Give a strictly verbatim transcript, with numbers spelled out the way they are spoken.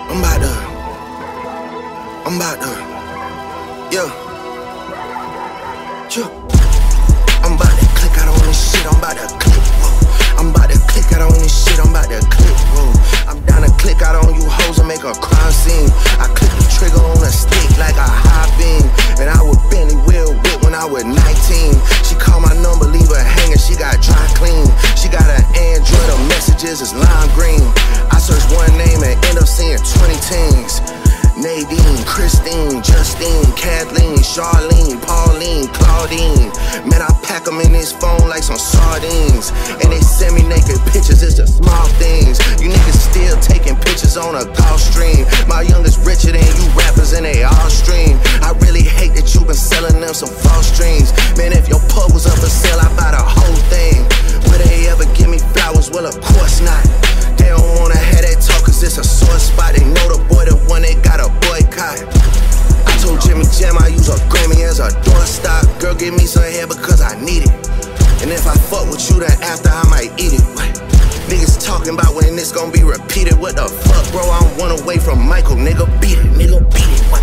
I'm about to, I'm about to, yeah, yeah. I'm about to click out on this shit, I'm about to click, whoa. I'm about to click out on this shit, I'm about to click, whoa. I'm down to click out on you hoes and make a crime scene. I click the trigger on a stick like a high beam. And I would Bentley wheel whip when I was nineteen. She called my number, leave her hanging, she got dry clean. She got an Android, her messages is lime green. I search one name and end up seeing twenty teens. Nadine, Christine, Justine, Kathleen, Charlene, Pauline, Claudine. Man, I pack them in this phone like some sardines. And they send me naked pictures, it's the small things. You niggas still taking pictures on a golf stream. My youngest richer than you rappers and they all stream. I really hate that you been selling them some false dreams. Man, if your pub was up for sale, I buy the whole thing. Will they ever give me flowers? Well, of course not. They don't wanna have that talk cause it's a sore spot. They know the boy the one they got a boycott. I told Jimmy Jam I use a Grammy as a doorstop. Girl, give me some hair because I need it. And if I fuck with you, then after I might eat it. What? Niggas talking about when this gon' be repeated. What the fuck, bro? I'm one away from Michael, nigga. Beat it, nigga, beat it. What?